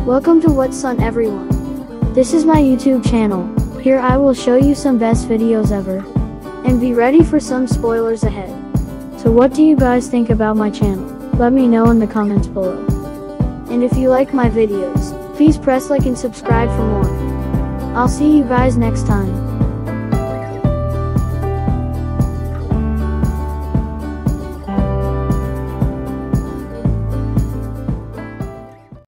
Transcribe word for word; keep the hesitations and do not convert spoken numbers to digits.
Welcome to What's On everyone. This is my YouTube channel. Here I will show you some best videos ever. And be ready for some spoilers ahead. So what do you guys think about my channel? Let me know in the comments below. And if you like my videos, please press like and subscribe for more. I'll see you guys next time.